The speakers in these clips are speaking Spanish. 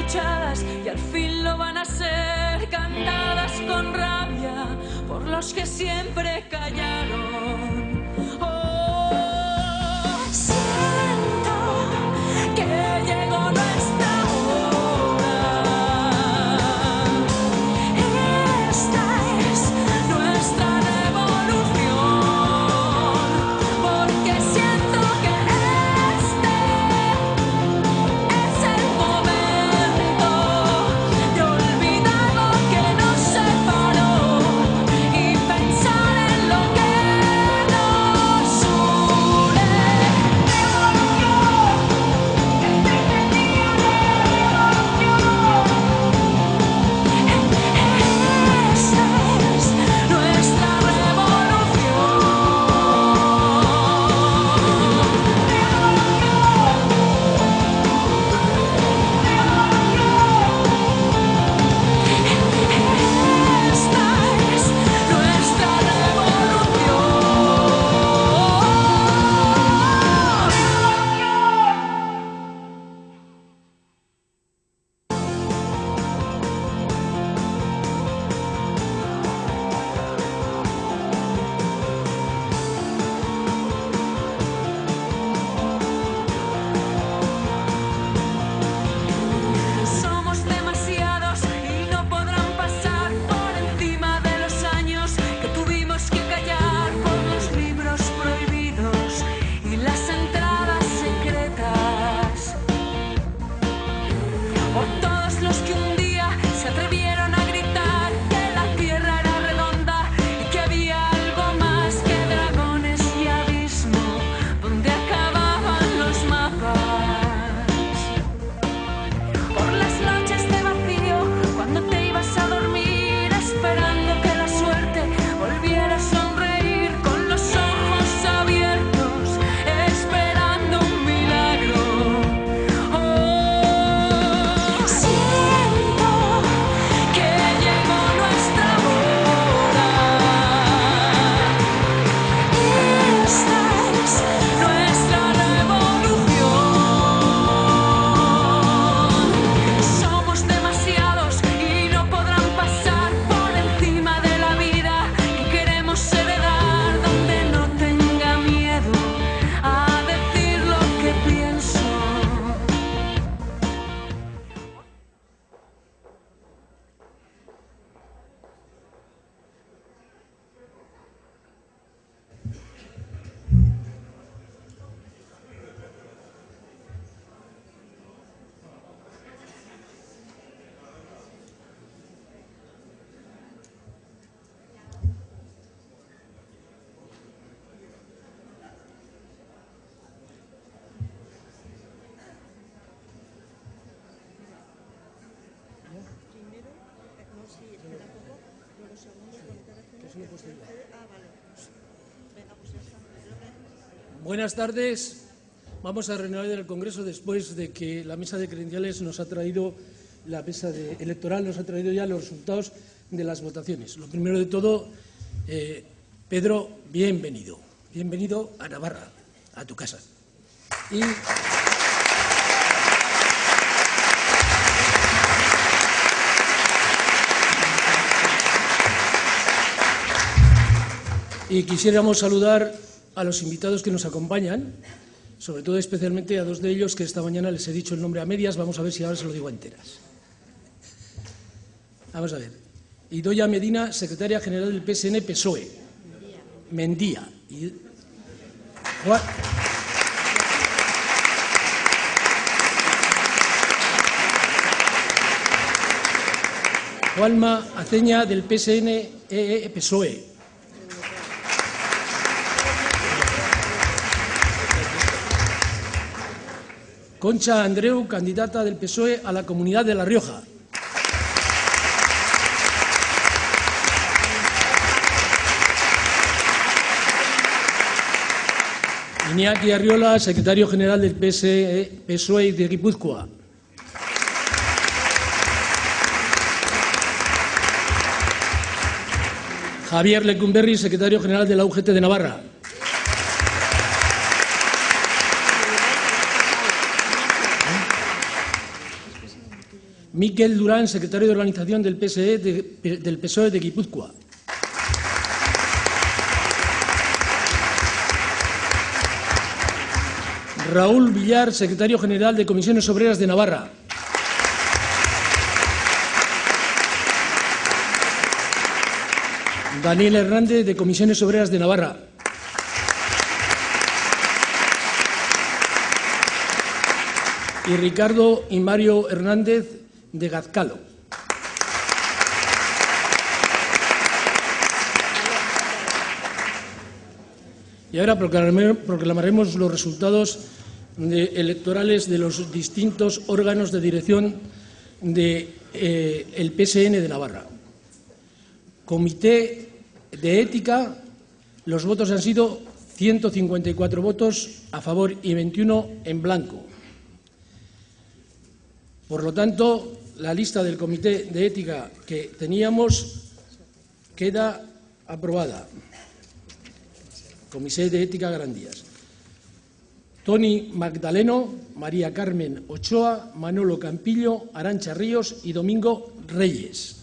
escuchadas y al fin lo van a ser, cantadas con rabia por los que siempre callaron. Oh, siento que llegó nuestra hora. Esta es nuestra revolución, porque siento que este es el momento de olvidar lo que nos separó y pensar en lo que nos une. Esta es nuestra revolución. Esta es nuestra Somos demasiados y no podrán pasar por encima de los años que tuvimos que callar por los libros prohibidos y las entradas secretas. Por todos los que un día se atrevieron a gritar que la tierra era redonda y que había algo más que dragones y abismo donde acababan los mapas. Por las noches de vacío, cuando te ibas a dormir, esperando que la suerte volviera a sonreír con los ojos abiertos, esperando un milagro. Oh, siento que llegó nuestra hora. Esta es nuestra revolución. Somos demasiados y no podrán pasar por encima de la vida que queremos heredar, donde no tenga miedo a decir lo que pienso. Buenas tardes. Vamos a reanudar el Congreso después de que la mesa de credenciales nos ha traído, la mesa electoral nos ha traído ya los resultados de las votaciones. Lo primero de todo, Pedro, bienvenido. Bienvenido a Navarra, a tu casa. Y quisiéramos saludar a los invitados que nos acompañan, sobre todo especialmente a dos de ellos que esta mañana les he dicho el nombre a medias. Vamos a ver si ahora se lo digo a enteras. Vamos a ver. Idoia Medina, secretaria general del PSN PSOE. Mendía. Juanma Aceña, del PSN PSOE. Concha Andreu, candidata del PSOE a la Comunidad de La Rioja. Iñaki Arriola, secretario general del PSOE de Guipúzcoa. Javier Lecumberri, secretario general de la UGT de Navarra. Miquel Durán, secretario de Organización del PSOE de Guipúzcoa. Raúl Villar, secretario general de Comisiones Obreras de Navarra. Daniel Hernández, de Comisiones Obreras de Navarra. Y Ricardo y Mario Hernández, de Gazcalo. Y ahora proclamaremos los resultados electorales de los distintos órganos de dirección del PSN de Navarra. Comité de Ética, los votos han sido 154 votos a favor y 21 en blanco. Por lo tanto, la lista del Comité de Ética que teníamos queda aprobada. Comité de Ética Grandías. Toni Magdaleno, María Carmen Ochoa, Manolo Campillo, Arantxa Ríos y Domingo Reyes.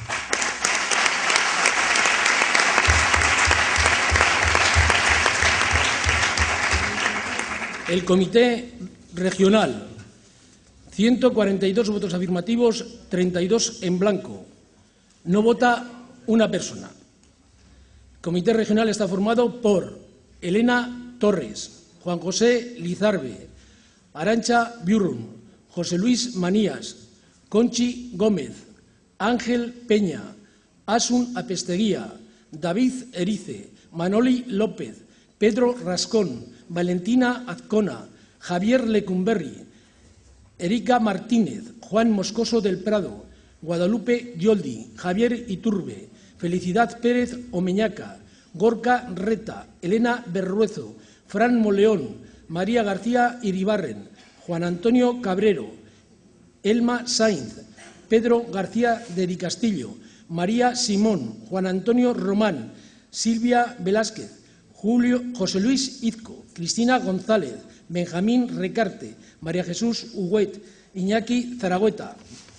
El Comité Regional, 142 votos afirmativos, 32 en blanco. No vota una persona. El Comité Regional está formado por Elena Torres, Juan José Lizarbe, Arantxa Biurrun, José Luis Manías, Conchi Gómez, Ángel Peña, Asun Apesteguía, David Erice, Manoli López, Pedro Rascón, Valentina Azcona, Javier Lecumberri, Erika Martínez, Juan Moscoso del Prado, Guadalupe Yoldi, Javier Iturbe, Felicidad Pérez Omeñaca, Gorka Reta, Elena Berruezo, Fran Moleón, María García Iribarren, Juan Antonio Cabrero, Elma Sainz, Pedro García de Di Castillo, María Simón, Juan Antonio Román, Silvia Velázquez, José Luis Izco, Cristina González, Benjamín Recarte, María Jesús Huguet, Iñaki Zaragoeta,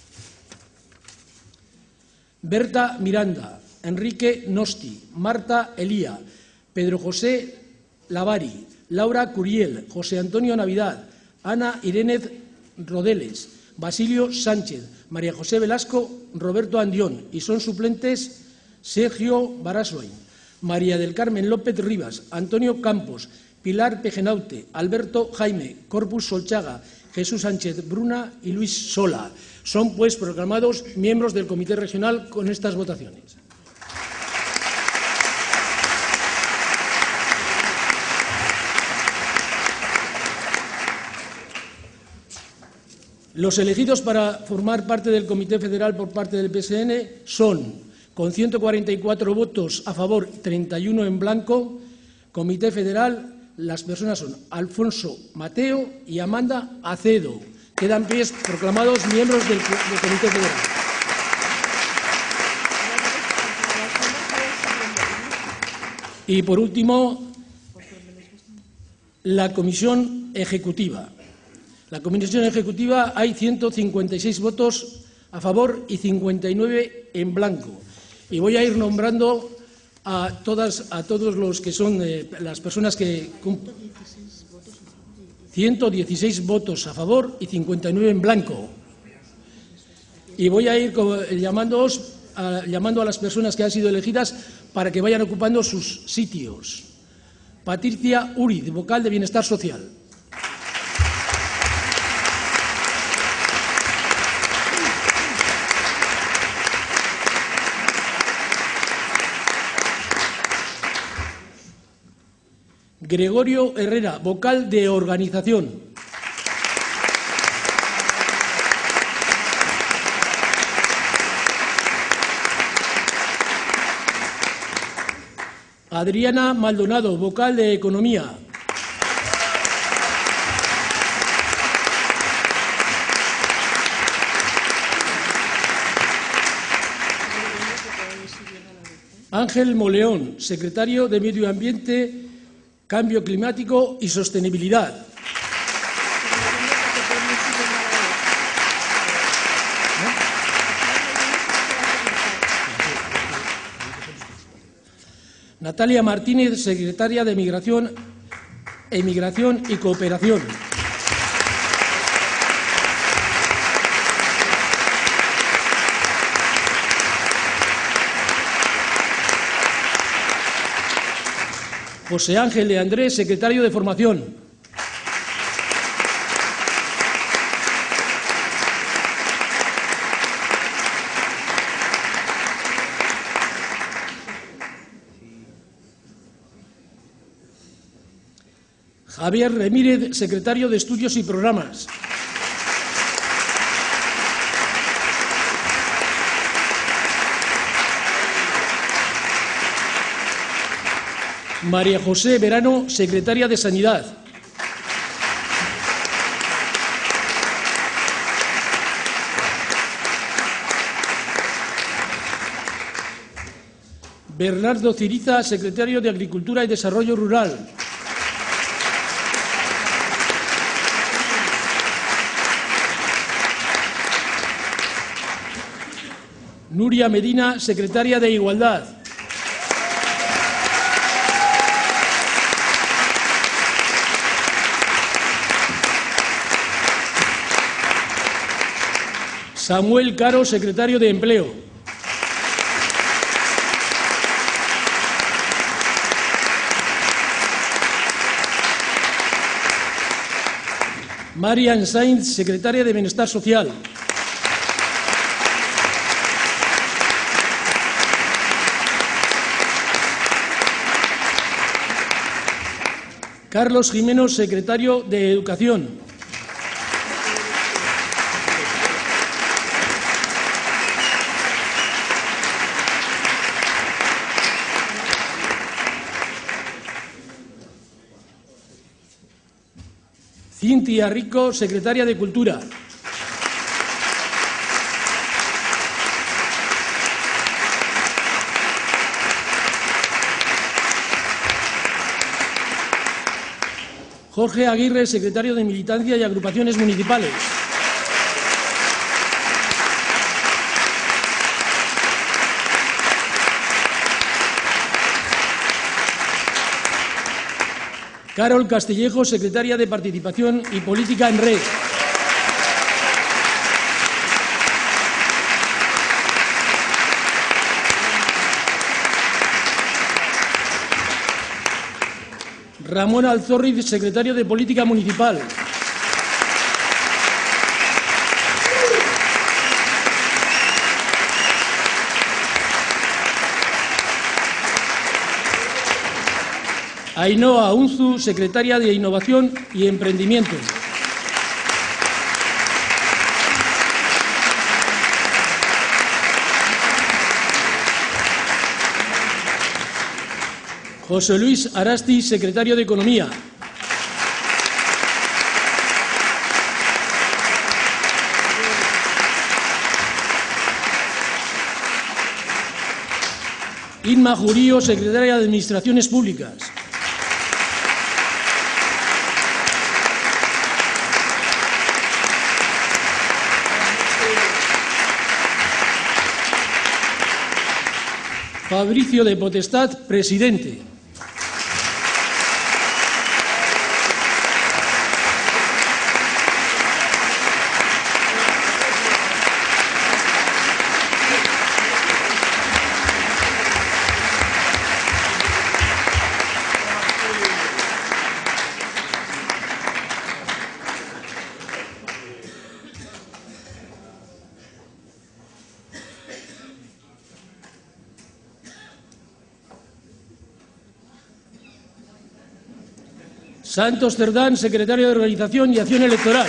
Berta Miranda, Enrique Nosti, Marta Elía, Pedro José Lavari, Laura Curiel, José Antonio Navidad, Ana Irene Rodeles, Basilio Sánchez, María José Velasco, Roberto Andión, y son suplentes Sergio Baraswain, María del Carmen López Rivas, Antonio Campos, Pilar Pejenaute, Alberto Jaime, Corpus Solchaga, Jesús Sánchez Bruna y Luis Sola. Son, pues, proclamados miembros del Comité Regional con estas votaciones. Los elegidos para formar parte del Comité Federal por parte del PSN son, con 144 votos a favor y 31 en blanco, Comité Federal, las personas son Alfonso Mateo y Amanda Acedo. Quedan pies proclamados miembros del Comité Federal. Y por último, la Comisión Ejecutiva. La Comisión Ejecutiva hay 156 votos a favor y 59 en blanco. Y voy a ir nombrando a todos los que son las personas que... 116 votos a favor y 59 en blanco. Y voy a ir llamando a las personas que han sido elegidas para que vayan ocupando sus sitios. Patricia Uri, vocal de Bienestar Social. Gregorio Herrera, vocal de Organización. Adriana Maldonado, vocal de Economía. Ángel Moleón, secretario de Medio Ambiente, Cambio Climático y Sostenibilidad. Natalia Martínez, secretaria de Migración y Cooperación. José Ángel de Andrés, secretario de Formación. Javier Remírez, secretario de Estudios y Programas. María José Verano, secretaria de Sanidad. Bernardo Ciriza, secretario de Agricultura y Desarrollo Rural. Nuria Medina, secretaria de Igualdad. Samuel Caro, secretario de Empleo. Marian Sainz, secretaria de Bienestar Social. Carlos Jimeno, secretario de Educación. Cintia Rico, secretaria de Cultura. Jorge Aguirre, secretario de Militancia y Agrupaciones Municipales. Carol Castillejo, secretaria de Participación y Política en Red. Ramón Alzorriz, secretario de Política Municipal. Ainhoa Unzu, secretaria de Innovación y Emprendimiento. José Luis Arasti, secretario de Economía. Inma Jurío, secretaria de Administraciones Públicas. Fabricio de Potestad, presidente. Santos Cerdán, secretario de Organización y Acción Electoral.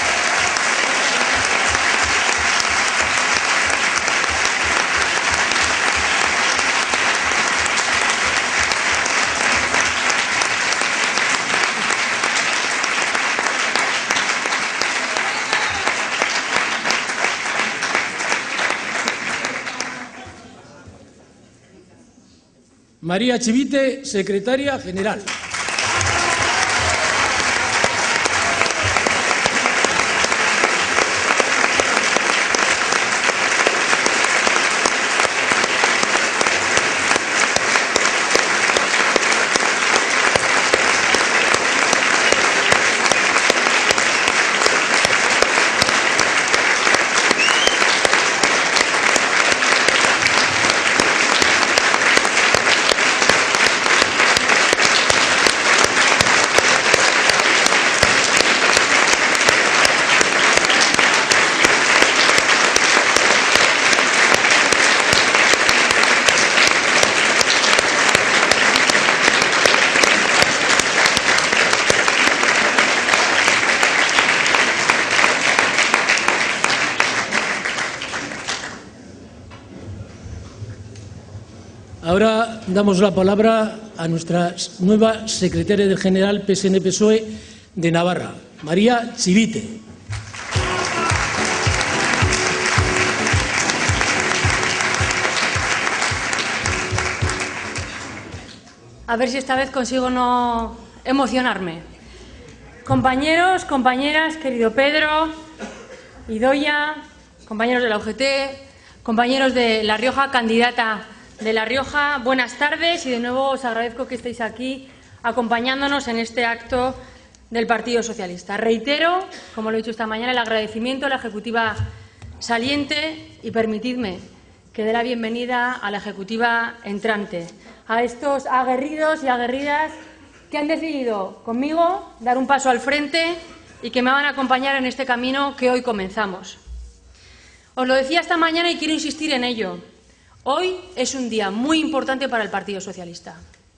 María Chivite, secretaria general. damos la palabra a nuestra nueva secretaria general PSN-PSOE de Navarra, María Chivite. A ver si esta vez consigo no emocionarme. Compañeros, compañeras, querido Pedro, Idoia, compañeros de la UGT, compañeros de La Rioja, candidata de La Rioja, buenas tardes y de nuevo os agradezco que estéis aquí acompañándonos en este acto del Partido Socialista. Reitero, como lo he dicho esta mañana, el agradecimiento a la Ejecutiva saliente y permitidme que dé la bienvenida a la Ejecutiva entrante, a estos aguerridos y aguerridas que han decidido conmigo dar un paso al frente y que me van a acompañar en este camino que hoy comenzamos. Os lo decía esta mañana y quiero insistir en ello. Hoy es un día muy importante para el Partido Socialista.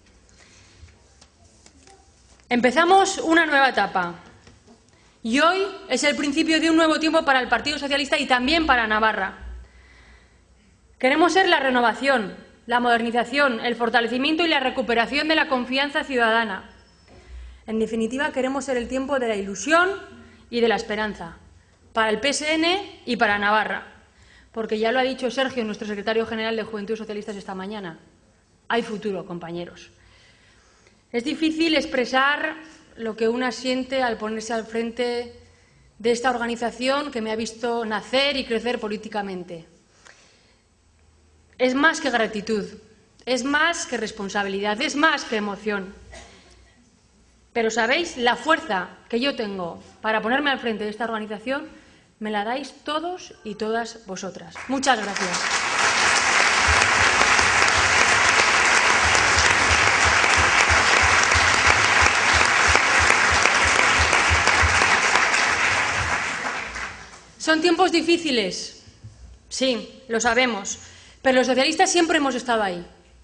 Empezamos una nueva etapa y hoy es el principio de un nuevo tiempo para el Partido Socialista y también para Navarra. Queremos ser la renovación, la modernización, el fortalecimiento y la recuperación de la confianza ciudadana. En definitiva, queremos ser el tiempo de la ilusión y de la esperanza, para el PSN y para Navarra. Porque ya lo ha dicho Sergio, nuestro secretario general de Juventudes Socialistas, esta mañana. Hay futuro, compañeros. Es difícil expresar lo que una siente al ponerse al frente de esta organización que me ha visto nacer y crecer políticamente. Es más que gratitud, es más que responsabilidad, es más que emoción. Pero, ¿sabéis? La fuerza que yo tengo para ponerme al frente de esta organización me la dais todos y todas vosotras. Muchas gracias. Son tiempos difíciles, sí, lo sabemos. Pero los socialistas siempre hemos estado ahí,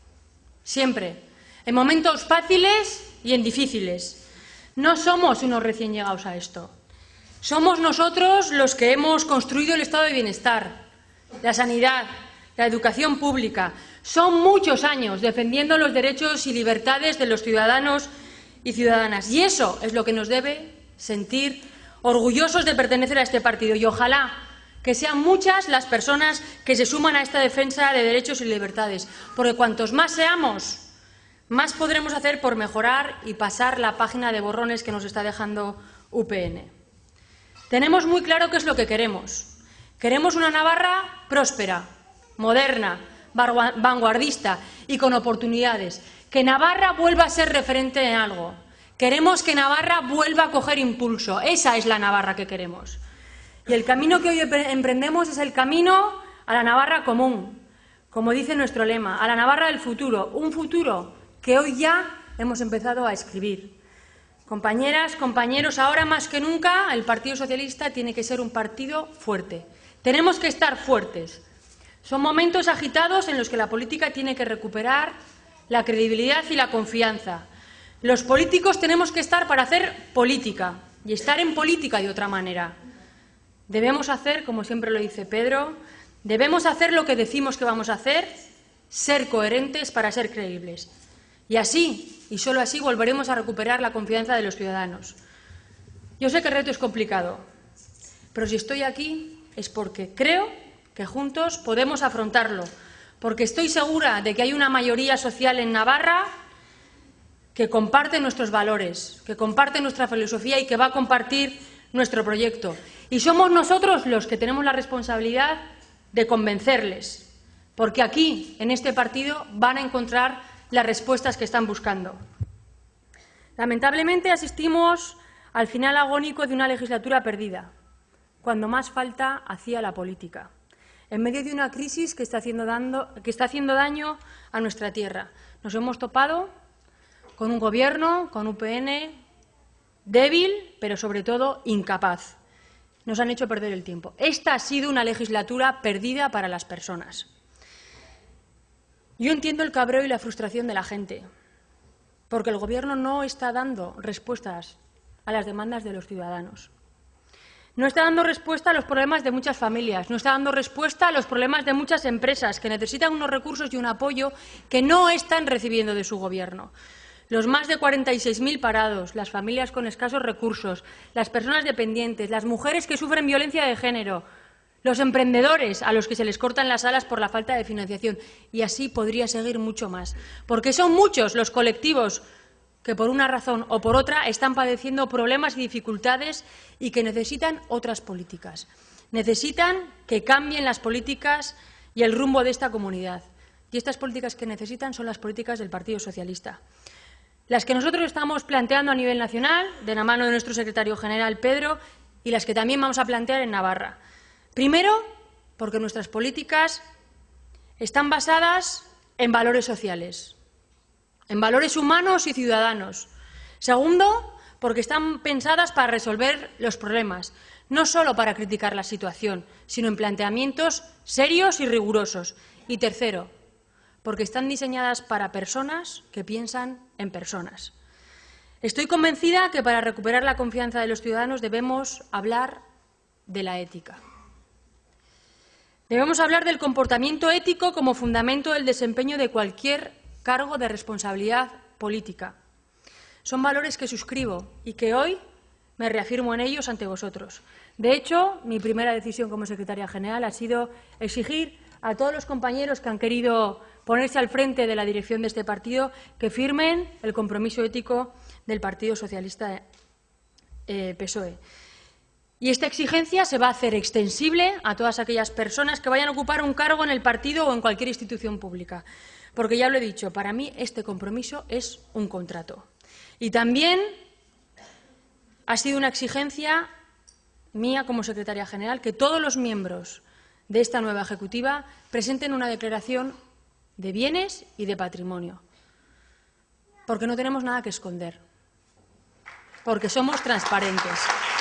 siempre, en momentos fáciles y en difíciles. No somos unos recién llegados a esto. Somos nosotros los que hemos construido el estado de bienestar, la sanidad, la educación pública. Son muchos años defendiendo los derechos y libertades de los ciudadanos y ciudadanas. Y eso es lo que nos debe sentir orgullosos de pertenecer a este partido. Y ojalá que sean muchas las personas que se suman a esta defensa de derechos y libertades, porque cuantos más seamos, más podremos hacer por mejorar y pasar la página de borrones que nos está dejando UPN. Tenemos muy claro qué es lo que queremos. Queremos una Navarra próspera, moderna, vanguardista y con oportunidades. Que Navarra vuelva a ser referente en algo. Queremos que Navarra vuelva a coger impulso. Esa es la Navarra que queremos. Y el camino que hoy emprendemos es el camino a la Navarra común, como dice nuestro lema, a la Navarra del futuro, un futuro que hoy ya hemos empezado a escribir. Compañeras, compañeros, ahora más que nunca el Partido Socialista tiene que ser un partido fuerte. Tenemos que estar fuertes. Son momentos agitados en los que la política tiene que recuperar la credibilidad y la confianza. Los políticos tenemos que estar para hacer política y estar en política de otra manera. Debemos hacer, como siempre lo dice Pedro, debemos hacer lo que decimos que vamos a hacer, ser coherentes para ser creíbles. Y así, y solo así, volveremos a recuperar la confianza de los ciudadanos. Yo sé que el reto es complicado, pero si estoy aquí es porque creo que juntos podemos afrontarlo, porque estoy segura de que hay una mayoría social en Navarra que comparte nuestros valores, que comparte nuestra filosofía y que va a compartir nuestro proyecto. Y somos nosotros los que tenemos la responsabilidad de convencerles, porque aquí, en este partido, van a encontrar las respuestas que están buscando. Lamentablemente asistimos al final agónico de una legislatura perdida, cuando más falta hacía la política, en medio de una crisis que está haciendo daño a nuestra tierra. Nos hemos topado con un gobierno, con UPN, débil, pero sobre todo incapaz. Nos han hecho perder el tiempo. Esta ha sido una legislatura perdida para las personas. Yo entiendo el cabreo y la frustración de la gente, porque el Gobierno no está dando respuestas a las demandas de los ciudadanos. No está dando respuesta a los problemas de muchas familias, no está dando respuesta a los problemas de muchas empresas que necesitan unos recursos y un apoyo que no están recibiendo de su Gobierno. Los más de 46.000 parados, las familias con escasos recursos, las personas dependientes, las mujeres que sufren violencia de género, los emprendedores a los que se les cortan las alas por la falta de financiación. Y así podría seguir mucho más, porque son muchos los colectivos que por una razón o por otra están padeciendo problemas y dificultades y que necesitan otras políticas. Necesitan que cambien las políticas y el rumbo de esta comunidad. Y estas políticas que necesitan son las políticas del Partido Socialista. Las que nosotros estamos planteando a nivel nacional, de la mano de nuestro secretario general Pedro, y las que también vamos a plantear en Navarra. Primero, porque nuestras políticas están basadas en valores sociales, en valores humanos y ciudadanos. Segundo, porque están pensadas para resolver los problemas, no solo para criticar la situación, sino en planteamientos serios y rigurosos. Y tercero, porque están diseñadas para personas que piensan en personas. Estoy convencida que para recuperar la confianza de los ciudadanos debemos hablar de la ética. Debemos hablar del comportamiento ético como fundamento del desempeño de cualquier cargo de responsabilidad política. Son valores que suscribo y que hoy me reafirmo en ellos ante vosotros. De hecho, mi primera decisión como secretaria general ha sido exigir a todos los compañeros que han querido ponerse al frente de la dirección de este partido que firmen el compromiso ético del Partido Socialista PSOE. Y esta exigencia se va a hacer extensible a todas aquellas personas que vayan a ocupar un cargo en el partido o en cualquier institución pública. Porque ya lo he dicho, para mí este compromiso es un contrato. Y también ha sido una exigencia mía como secretaria general que todos los miembros de esta nueva ejecutiva presenten una declaración de bienes y de patrimonio. Porque no tenemos nada que esconder. Porque somos transparentes.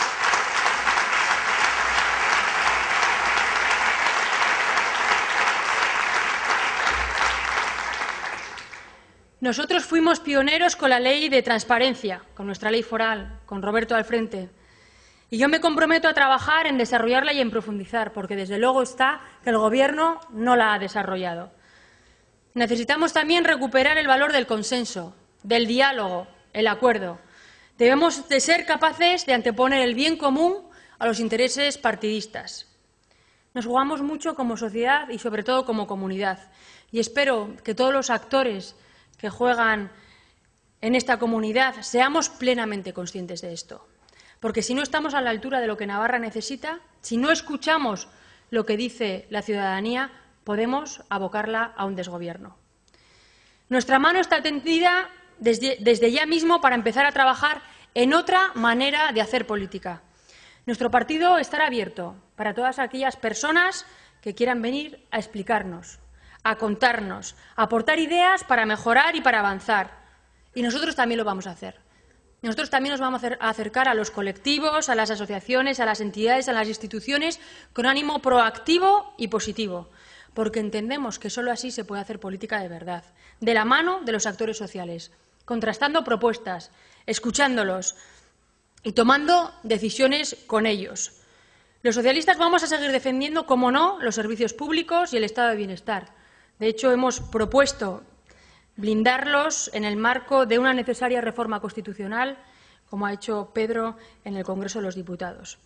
Nosotros fuimos pioneros con la ley de transparencia, con nuestra ley foral, con Roberto al frente. Y yo me comprometo a trabajar en desarrollarla y en profundizar, porque desde luego está que el Gobierno no la ha desarrollado. Necesitamos también recuperar el valor del consenso, del diálogo, el acuerdo. Debemos de ser capaces de anteponer el bien común a los intereses partidistas. Nos jugamos mucho como sociedad y sobre todo como comunidad. Y espero que todos los actores que juegan en esta comunidad seamos plenamente conscientes de esto. Porque si no estamos a la altura de lo que Navarra necesita, si no escuchamos lo que dice la ciudadanía, podemos abocarla a un desgobierno. Nuestra mano está tendida desde ya mismo para empezar a trabajar en otra manera de hacer política. Nuestro partido estará abierto para todas aquellas personas que quieran venir a explicarnos, a contarnos, a aportar ideas para mejorar y para avanzar. Y nosotros también lo vamos a hacer. Nosotros también nos vamos a acercar a los colectivos, a las asociaciones, a las entidades, a las instituciones, con ánimo proactivo y positivo, porque entendemos que solo así se puede hacer política de verdad, de la mano de los actores sociales, contrastando propuestas, escuchándolos y tomando decisiones con ellos. Los socialistas vamos a seguir defendiendo, como no, los servicios públicos y el estado de bienestar. De hecho, hemos propuesto blindarlos en el marco de una necesaria reforma constitucional, como ha hecho Pedro en el Congreso de los Diputados.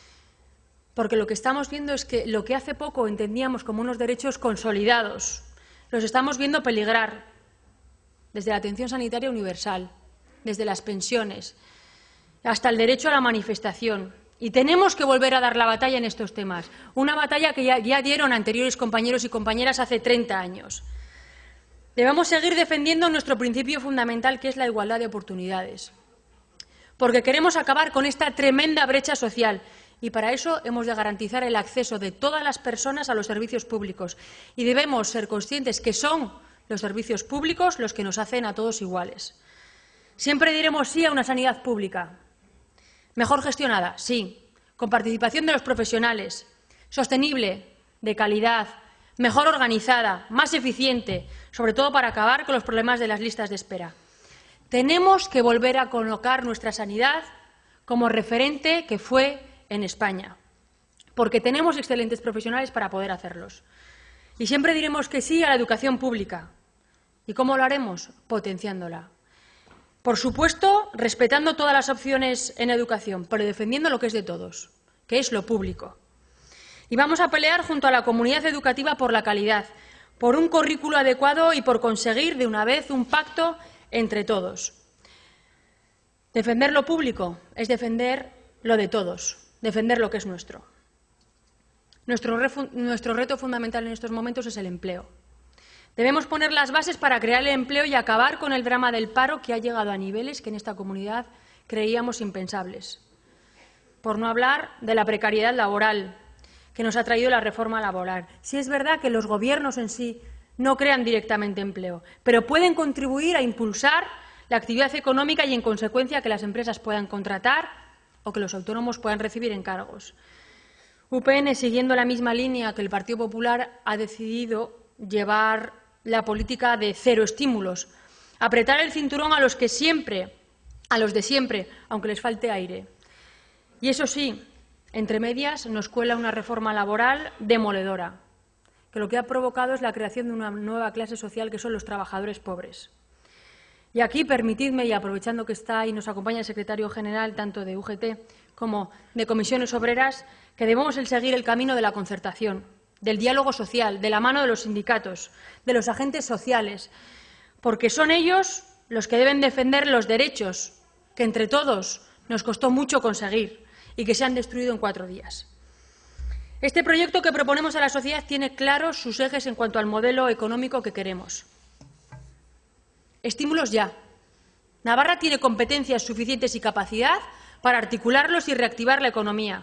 Porque lo que estamos viendo es que lo que hace poco entendíamos como unos derechos consolidados, los estamos viendo peligrar desde la atención sanitaria universal, desde las pensiones, hasta el derecho a la manifestación. Y tenemos que volver a dar la batalla en estos temas, una batalla que ya dieron anteriores compañeros y compañeras hace 30 años. Debemos seguir defendiendo nuestro principio fundamental, que es la igualdad de oportunidades, porque queremos acabar con esta tremenda brecha social y para eso hemos de garantizar el acceso de todas las personas a los servicios públicos y debemos ser conscientes que son los servicios públicos los que nos hacen a todos iguales. Siempre diremos sí a una sanidad pública, mejor gestionada, sí, con participación de los profesionales, sostenible, de calidad, mejor organizada, más eficiente, sobre todo para acabar con los problemas de las listas de espera. Tenemos que volver a colocar nuestra sanidad como referente que fue en España, porque tenemos excelentes profesionales para poder hacerlos. Y siempre diremos que sí a la educación pública. ¿Y cómo lo haremos? Potenciándola. Por supuesto, respetando todas las opciones en educación, pero defendiendo lo que es de todos, que es lo público. Y vamos a pelear junto a la comunidad educativa por la calidad, por un currículo adecuado y por conseguir de una vez un pacto entre todos. Defender lo público es defender lo de todos, defender lo que es nuestro. Nuestro reto fundamental en estos momentos es el empleo. Debemos poner las bases para crear el empleo y acabar con el drama del paro que ha llegado a niveles que en esta comunidad creíamos impensables. Por no hablar de la precariedad laboral que nos ha traído la reforma laboral. Sí es verdad que los gobiernos en sí no crean directamente empleo, pero pueden contribuir a impulsar la actividad económica y, en consecuencia, que las empresas puedan contratar o que los autónomos puedan recibir encargos. UPN, siguiendo la misma línea que el Partido Popular, ha decidido llevar la política de cero estímulos, apretar el cinturón a los de siempre, aunque les falte aire. Y eso sí, entre medias nos cuela una reforma laboral demoledora, que lo que ha provocado es la creación de una nueva clase social que son los trabajadores pobres. Y aquí, permitidme, y aprovechando que está ahí, nos acompaña el secretario general tanto de UGT como de Comisiones Obreras, que debemos seguir el camino de la concertación, del diálogo social, de la mano de los sindicatos, de los agentes sociales, porque son ellos los que deben defender los derechos que entre todos nos costó mucho conseguir y que se han destruido en 4 días. Este proyecto que proponemos a la sociedad tiene claros sus ejes en cuanto al modelo económico que queremos. Estímulos ya. Navarra tiene competencias suficientes y capacidad para articularlos y reactivar la economía.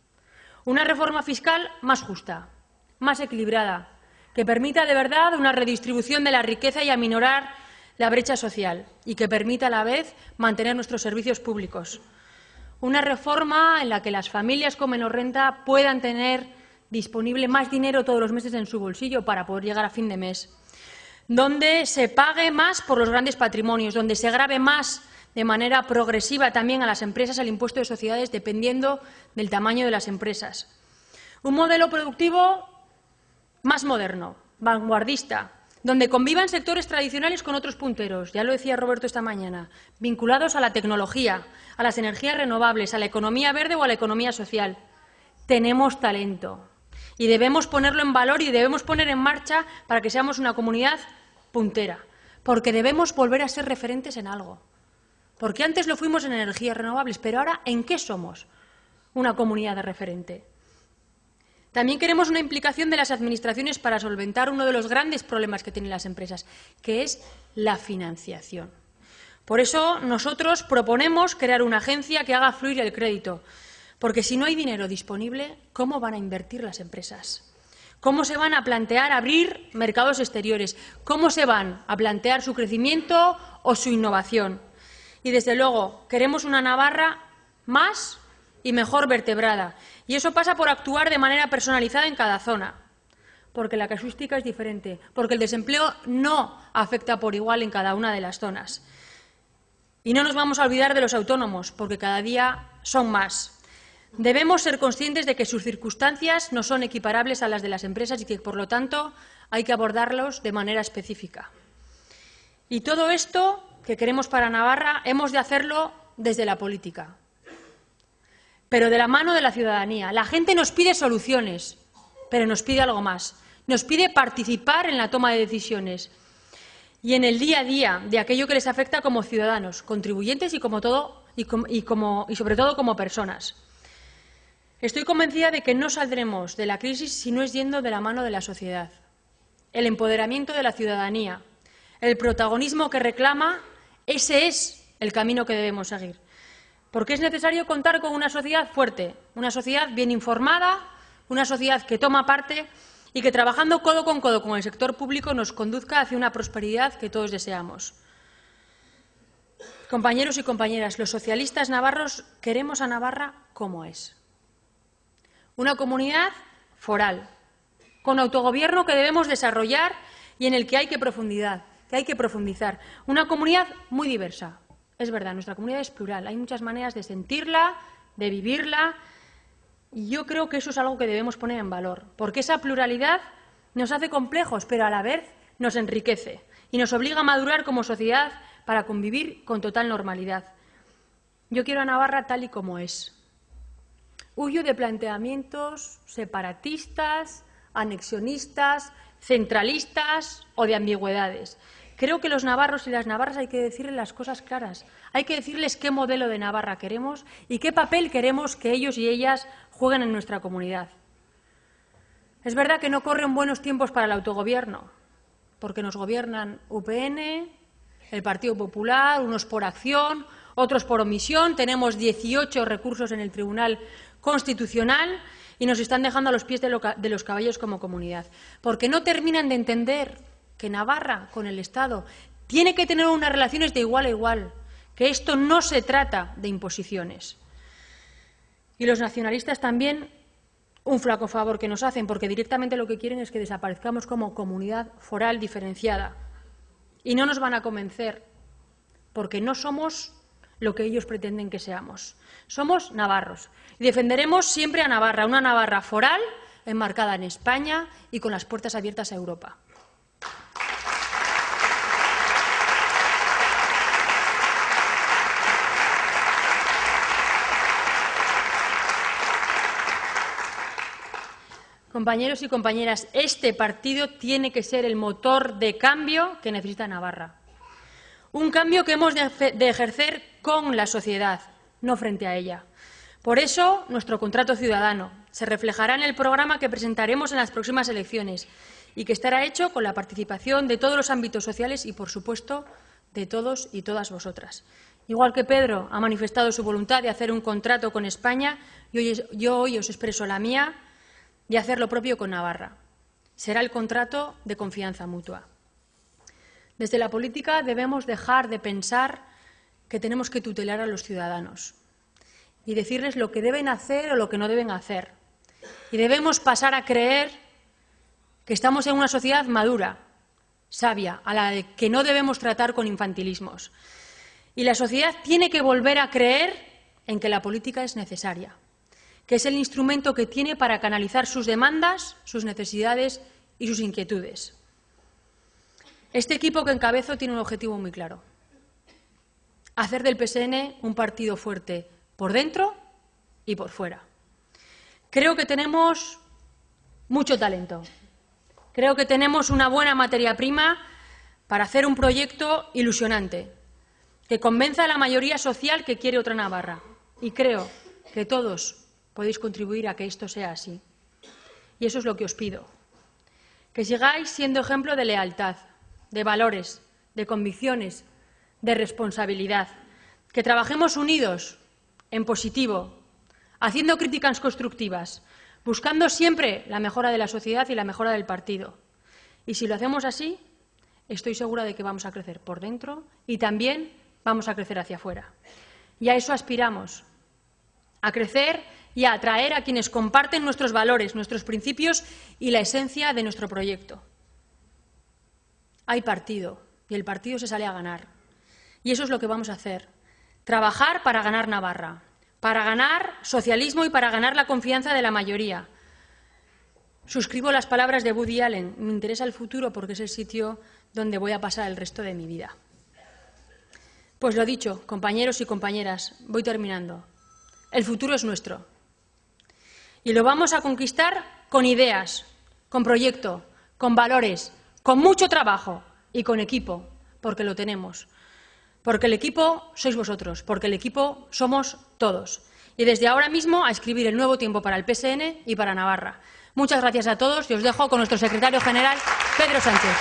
Una reforma fiscal más justa, más equilibrada, que permita de verdad una redistribución de la riqueza y aminorar la brecha social y que permita a la vez mantener nuestros servicios públicos. Una reforma en la que las familias con menor renta puedan tener disponible más dinero todos los meses en su bolsillo para poder llegar a fin de mes, donde se pague más por los grandes patrimonios, donde se grave más de manera progresiva también a las empresas el impuesto de sociedades dependiendo del tamaño de las empresas. Un modelo productivo más moderno, vanguardista, donde convivan sectores tradicionales con otros punteros, ya lo decía Roberto esta mañana, vinculados a la tecnología, a las energías renovables, a la economía verde o a la economía social. Tenemos talento y debemos ponerlo en valor y debemos poner en marcha para que seamos una comunidad puntera, porque debemos volver a ser referentes en algo. Porque antes lo fuimos en energías renovables, pero ahora, ¿en qué somos una comunidad de referente? También queremos una implicación de las administraciones para solventar uno de los grandes problemas que tienen las empresas, que es la financiación. Por eso nosotros proponemos crear una agencia que haga fluir el crédito, porque si no hay dinero disponible, ¿cómo van a invertir las empresas? ¿Cómo se van a plantear abrir mercados exteriores? ¿Cómo se van a plantear su crecimiento o su innovación? Y, desde luego, queremos una Navarra más y mejor vertebrada. Y eso pasa por actuar de manera personalizada en cada zona, porque la casuística es diferente, porque el desempleo no afecta por igual en cada una de las zonas. Y no nos vamos a olvidar de los autónomos, porque cada día son más. Debemos ser conscientes de que sus circunstancias no son equiparables a las de las empresas y que, por lo tanto, hay que abordarlos de manera específica. Y todo esto que queremos para Navarra hemos de hacerlo desde la política, pero de la mano de la ciudadanía. La gente nos pide soluciones, pero nos pide algo más. Nos pide participar en la toma de decisiones y en el día a día de aquello que les afecta como ciudadanos, contribuyentes y sobre todo como personas. Estoy convencida de que no saldremos de la crisis si no es yendo de la mano de la sociedad. El empoderamiento de la ciudadanía, el protagonismo que reclama, ese es el camino que debemos seguir. Porque es necesario contar con una sociedad fuerte, una sociedad bien informada, una sociedad que toma parte y que, trabajando codo con el sector público, nos conduzca hacia una prosperidad que todos deseamos. Compañeros y compañeras, los socialistas navarros queremos a Navarra como es. Una comunidad foral, con autogobierno que debemos desarrollar y en el que hay que profundizar. Una comunidad muy diversa. Es verdad, nuestra comunidad es plural, hay muchas maneras de sentirla, de vivirla Y yo creo que eso es algo que debemos poner en valor, porque esa pluralidad nos hace complejos, pero a la vez nos enriquece y nos obliga a madurar como sociedad para convivir con total normalidad. Yo quiero a Navarra tal y como es. Huyo de planteamientos separatistas, anexionistas, centralistas o de ambigüedades. Creo que los navarros y las navarras hay que decirles las cosas claras. Hay que decirles qué modelo de Navarra queremos y qué papel queremos que ellos y ellas jueguen en nuestra comunidad. Es verdad que no corren buenos tiempos para el autogobierno, porque nos gobiernan UPN, el Partido Popular, unos por acción, otros por omisión. Tenemos 18 recursos en el Tribunal Constitucional y nos están dejando a los pies de los caballos como comunidad, porque no terminan de entender que Navarra con el Estado tiene que tener unas relaciones de igual a igual, que esto no se trata de imposiciones. Y los nacionalistas también un flaco favor que nos hacen, porque directamente lo que quieren es que desaparezcamos como comunidad foral diferenciada. Y no nos van a convencer, porque no somos lo que ellos pretenden que seamos. Somos navarros y defenderemos siempre a Navarra, una Navarra foral, enmarcada en España y con las puertas abiertas a Europa. Compañeros y compañeras, este partido tiene que ser el motor de cambio que necesita Navarra. Un cambio que hemos de ejercer con la sociedad, no frente a ella. Por eso, nuestro contrato ciudadano se reflejará en el programa que presentaremos en las próximas elecciones y que estará hecho con la participación de todos los ámbitos sociales y, por supuesto, de todos y todas vosotras. Igual que Pedro ha manifestado su voluntad de hacer un contrato con España, yo hoy os expreso la mía y hacer lo propio con Navarra. Será el contrato de confianza mutua. Desde la política debemos dejar de pensar que tenemos que tutelar a los ciudadanos y decirles lo que deben hacer o lo que no deben hacer. Y debemos pasar a creer que estamos en una sociedad madura, sabia, a la que no debemos tratar con infantilismos. Y la sociedad tiene que volver a creer en que la política es necesaria, que es el instrumento que tiene para canalizar sus demandas, sus necesidades y sus inquietudes. Este equipo que encabezo tiene un objetivo muy claro: hacer del PSN un partido fuerte por dentro y por fuera. Creo que tenemos mucho talento. Creo que tenemos una buena materia prima para hacer un proyecto ilusionante, que convenza a la mayoría social que quiere otra Navarra. Y creo que todos podéis contribuir a que esto sea así. Y eso es lo que os pido. Que sigáis siendo ejemplo de lealtad, de valores, de convicciones, de responsabilidad. Que trabajemos unidos, en positivo, haciendo críticas constructivas, buscando siempre la mejora de la sociedad y la mejora del partido. Y si lo hacemos así, estoy segura de que vamos a crecer por dentro y también vamos a crecer hacia afuera. Y a eso aspiramos, a crecer y a atraer a quienes comparten nuestros valores, nuestros principios y la esencia de nuestro proyecto. Hay partido y el partido se sale a ganar. Y eso es lo que vamos a hacer. Trabajar para ganar Navarra, para ganar socialismo y para ganar la confianza de la mayoría. Suscribo las palabras de Woody Allen. Me interesa el futuro porque es el sitio donde voy a pasar el resto de mi vida. Pues lo dicho, compañeros y compañeras, voy terminando. El futuro es nuestro. Y lo vamos a conquistar con ideas, con proyecto, con valores, con mucho trabajo y con equipo, porque lo tenemos. Porque el equipo sois vosotros, porque el equipo somos todos. Y desde ahora mismo a escribir el nuevo tiempo para el PSN y para Navarra. Muchas gracias a todos y os dejo con nuestro secretario general, Pedro Sánchez.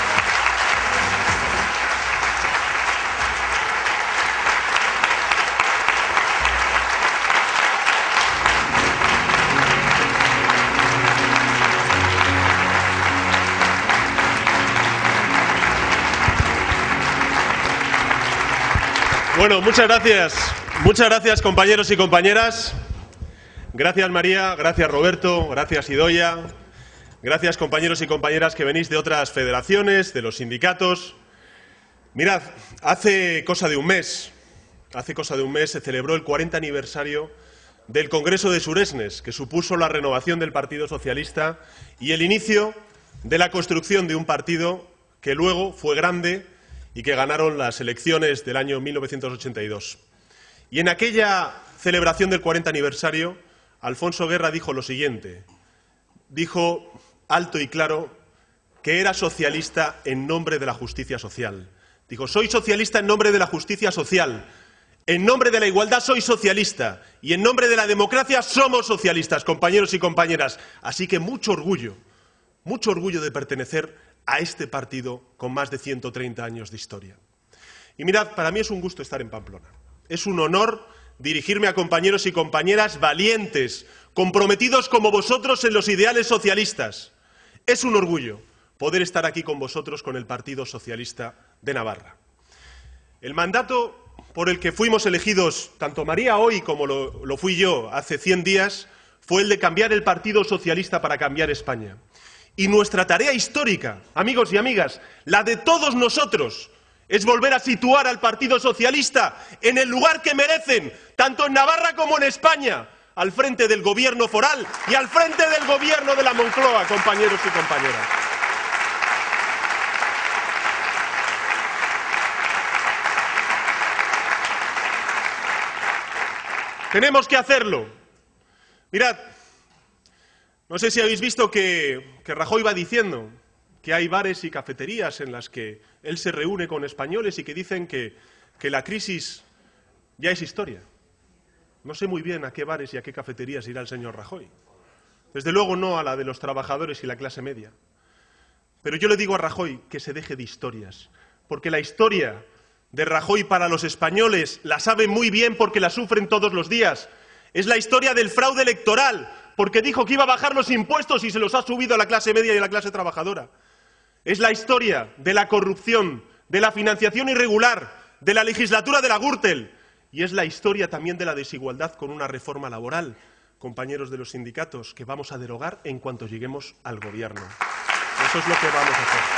Bueno, muchas gracias compañeros y compañeras. Gracias María, gracias Roberto, gracias Idoia, gracias compañeros y compañeras que venís de otras federaciones, de los sindicatos. Mirad, hace cosa de un mes se celebró el 40 aniversario del Congreso de Suresnes, que supuso la renovación del Partido Socialista y el inicio de la construcción de un partido que luego fue grande y que ganaron las elecciones del año 1982. Y en aquella celebración del 40 aniversario, Alfonso Guerra dijo lo siguiente, dijo alto y claro que era socialista en nombre de la justicia social. Dijo, soy socialista en nombre de la justicia social, en nombre de la igualdad soy socialista y en nombre de la democracia somos socialistas, compañeros y compañeras. Así que mucho orgullo de pertenecer a este partido con más de 130 años de historia. Y mirad, para mí es un gusto estar en Pamplona. Es un honor dirigirme a compañeros y compañeras valientes, comprometidos como vosotros en los ideales socialistas. Es un orgullo poder estar aquí con vosotros con el Partido Socialista de Navarra. El mandato por el que fuimos elegidos, tanto María hoy como lo fui yo hace 100 días, fue el de cambiar el Partido Socialista para cambiar España. Y nuestra tarea histórica, amigos y amigas, la de todos nosotros, es volver a situar al Partido Socialista en el lugar que merecen, tanto en Navarra como en España, al frente del gobierno foral y al frente del gobierno de la Moncloa, compañeros y compañeras. Tenemos que hacerlo. Mirad, no sé si habéis visto que Rajoy va diciendo que hay bares y cafeterías en las que él se reúne con españoles y que dicen que la crisis ya es historia. No sé muy bien a qué bares y a qué cafeterías irá el señor Rajoy. Desde luego no a la de los trabajadores y la clase media. Pero yo le digo a Rajoy que se deje de historias, porque la historia de Rajoy para los españoles la saben muy bien porque la sufren todos los días. Es la historia del fraude electoral, porque dijo que iba a bajar los impuestos y se los ha subido a la clase media y a la clase trabajadora. Es la historia de la corrupción, de la financiación irregular, de la legislatura de la Gürtel. Y es la historia también de la desigualdad con una reforma laboral, compañeros de los sindicatos, que vamos a derogar en cuanto lleguemos al gobierno. Eso es lo que vamos a hacer.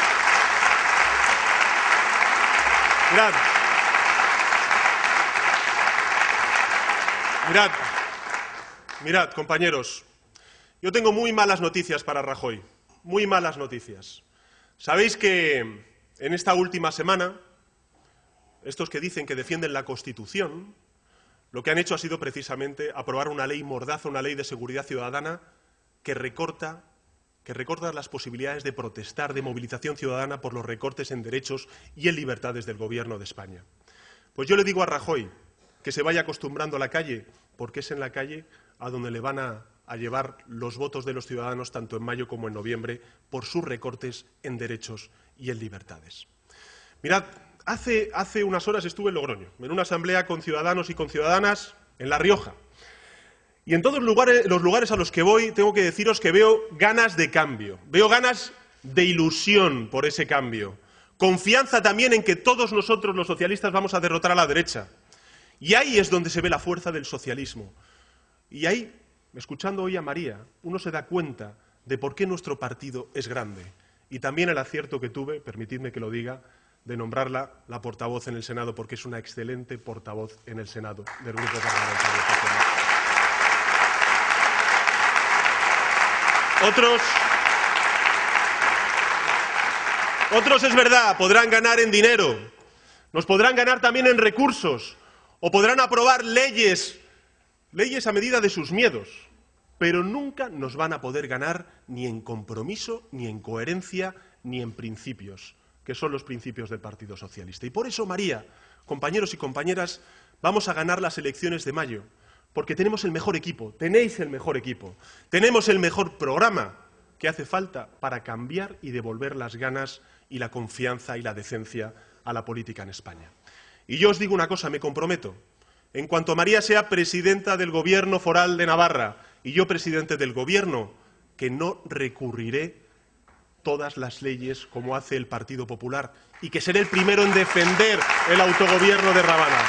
Mirad, compañeros, yo tengo muy malas noticias para Rajoy, muy malas noticias. Sabéis que en esta última semana, estos que dicen que defienden la Constitución, lo que han hecho ha sido precisamente aprobar una ley mordaza, una ley de seguridad ciudadana que recorta las posibilidades de protestar, de movilización ciudadana por los recortes en derechos y en libertades del Gobierno de España. Pues yo le digo a Rajoy que se vaya acostumbrando a la calle, porque es en la calle a donde le van a llevar los votos de los ciudadanos, tanto en mayo como en noviembre, por sus recortes en derechos y en libertades. Mirad, hace unas horas estuve en Logroño, en una asamblea con ciudadanos y con ciudadanas en La Rioja. Y en todos los lugares a los que voy, tengo que deciros que veo ganas de cambio, veo ganas de ilusión por ese cambio, confianza también en que todos nosotros los socialistas vamos a derrotar a la derecha. Y ahí es donde se ve la fuerza del socialismo. Y ahí, escuchando hoy a María, uno se da cuenta de por qué nuestro partido es grande. Y también el acierto que tuve, permitidme que lo diga, de nombrarla la portavoz en el Senado, porque es una excelente portavoz en el Senado del Grupo Parlamentario Socialista. Otros, es verdad, podrán ganar en dinero, nos podrán ganar también en recursos, o podrán aprobar leyes a medida de sus miedos, pero nunca nos van a poder ganar ni en compromiso, ni en coherencia, ni en principios, que son los principios del Partido Socialista. Y por eso, María, compañeros y compañeras, vamos a ganar las elecciones de mayo, porque tenemos el mejor equipo, tenéis el mejor equipo, tenemos el mejor programa que hace falta para cambiar y devolver las ganas y la confianza y la decencia a la política en España. Y yo os digo una cosa, me comprometo, en cuanto María sea presidenta del Gobierno foral de Navarra y yo presidente del Gobierno, que no recurriré todas las leyes como hace el Partido Popular y que seré el primero en defender el autogobierno de Rábana.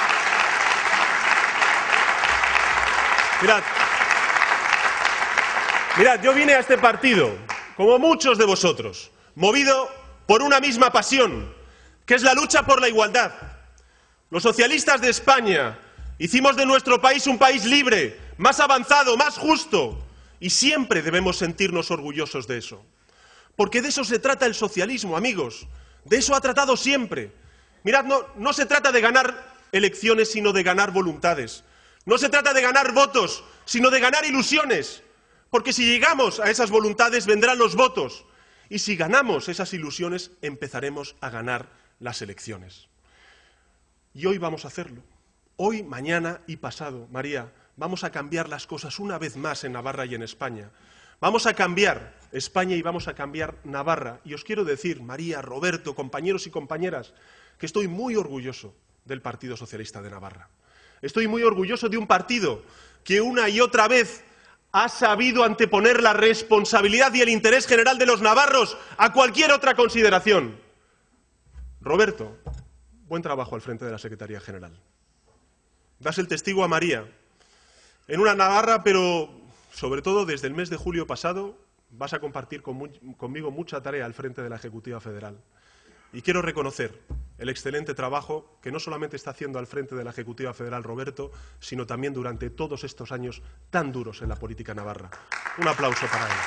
Mirad, yo vine a este partido, como muchos de vosotros, movido por una misma pasión, que es la lucha por la igualdad. Los socialistas de España hicimos de nuestro país un país libre, más avanzado, más justo. Y siempre debemos sentirnos orgullosos de eso. Porque de eso se trata el socialismo, amigos. De eso ha tratado siempre. Mirad, no se trata de ganar elecciones, sino de ganar voluntades. No se trata de ganar votos, sino de ganar ilusiones. Porque si llegamos a esas voluntades, vendrán los votos. Y si ganamos esas ilusiones, empezaremos a ganar las elecciones. Y hoy vamos a hacerlo. Hoy, mañana y pasado, María, vamos a cambiar las cosas una vez más en Navarra y en España. Vamos a cambiar España y vamos a cambiar Navarra. Y os quiero decir, María, Roberto, compañeros y compañeras, que estoy muy orgulloso del Partido Socialista de Navarra. Estoy muy orgulloso de un partido que una y otra vez ha sabido anteponer la responsabilidad y el interés general de los navarros a cualquier otra consideración. Roberto, buen trabajo al frente de la Secretaría General. Das el testigo a María. En una Navarra, pero sobre todo desde el mes de julio pasado, vas a compartir conmigo mucha tarea al frente de la Ejecutiva Federal. Y quiero reconocer el excelente trabajo que no solamente está haciendo al frente de la Ejecutiva Federal Roberto, sino también durante todos estos años tan duros en la política navarra. Un aplauso para él.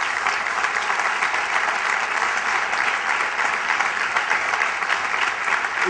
Y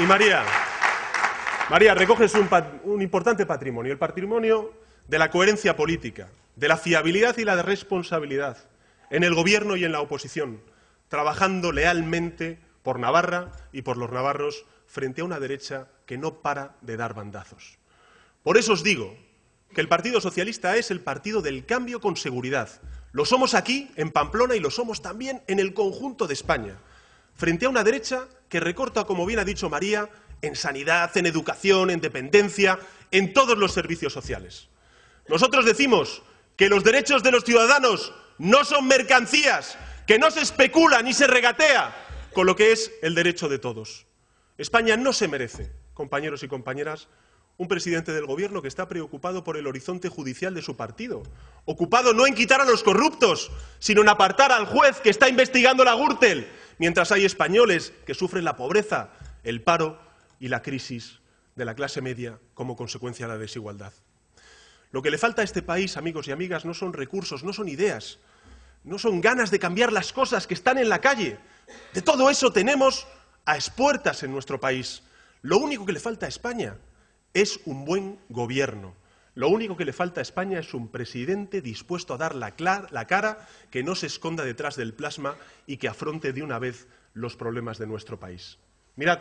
María, recoges un importante patrimonio, el patrimonio de la coherencia política, de la fiabilidad y la responsabilidad en el Gobierno y en la oposición, trabajando lealmente por Navarra y por los navarros frente a una derecha que no para de dar bandazos. Por eso os digo que el Partido Socialista es el partido del cambio con seguridad. Lo somos aquí, en Pamplona, y lo somos también en el conjunto de España, frente a una derecha que recorta, como bien ha dicho María, en sanidad, en educación, en dependencia, en todos los servicios sociales. Nosotros decimos que los derechos de los ciudadanos no son mercancías, que no se especula ni se regatea con lo que es el derecho de todos. España no se merece, compañeros y compañeras, un presidente del Gobierno que está preocupado por el horizonte judicial de su partido, ocupado no en quitar a los corruptos, sino en apartar al juez que está investigando la Gürtel, mientras hay españoles que sufren la pobreza, el paro y la crisis de la clase media como consecuencia de la desigualdad. Lo que le falta a este país, amigos y amigas, no son recursos, no son ideas, no son ganas de cambiar las cosas que están en la calle. De todo eso tenemos a expuertas en nuestro país. Lo único que le falta a España es un buen gobierno. Lo único que le falta a España es un presidente dispuesto a dar la cara, que no se esconda detrás del plasma y que afronte de una vez los problemas de nuestro país. Mirad,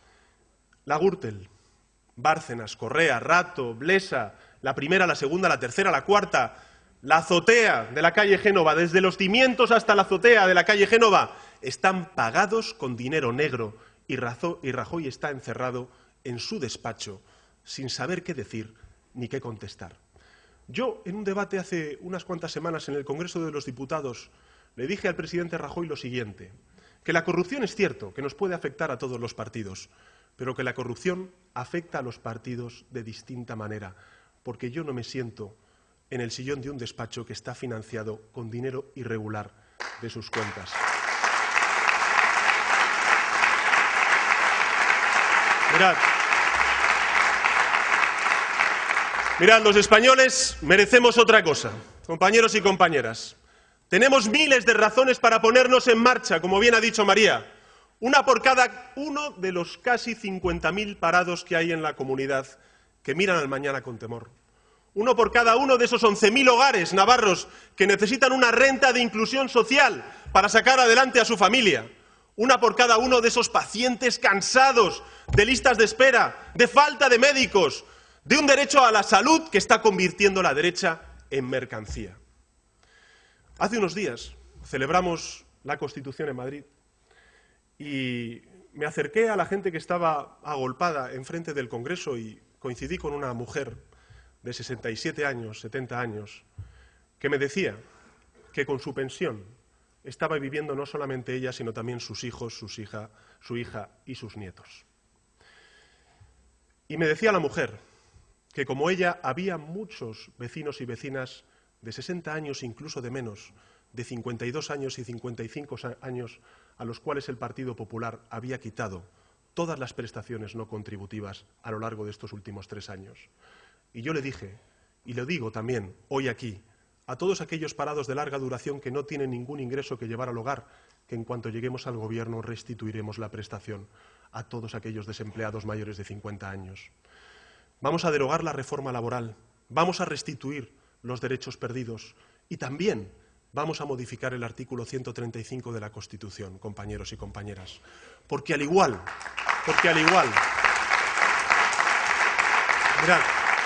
la Gürtel, Bárcenas, Correa, Rato, Blesa, la primera, la segunda, la tercera, la cuarta, la azotea de la calle Génova, desde los cimientos hasta la azotea de la calle Génova, están pagados con dinero negro y Rajoy está encerrado en su despacho sin saber qué decir ni qué contestar. Yo, en un debate hace unas cuantas semanas en el Congreso de los Diputados, le dije al presidente Rajoy lo siguiente, que la corrupción es cierto, que nos puede afectar a todos los partidos, pero que la corrupción afecta a los partidos de distinta manera, porque yo no me siento en el sillón de un despacho que está financiado con dinero irregular de sus cuentas. Mirad, los españoles merecemos otra cosa, compañeros y compañeras. Tenemos miles de razones para ponernos en marcha, como bien ha dicho María, una por cada uno de los casi 50.000 parados que hay en la comunidad que miran al mañana con temor. Uno por cada uno de esos 11.000 hogares navarros que necesitan una renta de inclusión social para sacar adelante a su familia. Una por cada uno de esos pacientes cansados de listas de espera, de falta de médicos, de un derecho a la salud que está convirtiendo la derecha en mercancía. Hace unos días celebramos la Constitución en Madrid y me acerqué a la gente que estaba agolpada enfrente del Congreso y coincidí con una mujer de 67 años, 70 años, que me decía que con su pensión estaba viviendo no solamente ella, sino también sus hijos, su hija y sus nietos. Y me decía la mujer que como ella había muchos vecinos y vecinas de 60 años, incluso de menos, de 52 años y 55 años, a los cuales el Partido Popular había quitado todas las prestaciones no contributivas a lo largo de estos últimos 3 años. Y yo le dije y lo digo también hoy aquí, a todos aquellos parados de larga duración que no tienen ningún ingreso que llevar al hogar, que en cuanto lleguemos al Gobierno restituiremos la prestación a todos aquellos desempleados mayores de 50 años. Vamos a derogar la reforma laboral, vamos a restituir los derechos perdidos y también vamos a modificar el artículo 135 de la Constitución, compañeros y compañeras. Porque al igual, mirad,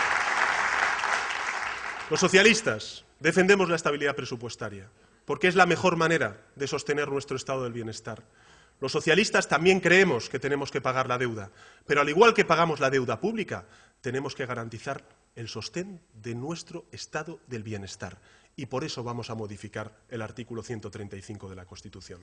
los socialistas defendemos la estabilidad presupuestaria, porque es la mejor manera de sostener nuestro estado del bienestar. Los socialistas también creemos que tenemos que pagar la deuda, pero al igual que pagamos la deuda pública, tenemos que garantizar el sostén de nuestro estado del bienestar. Y por eso vamos a modificar el artículo 135 de la Constitución.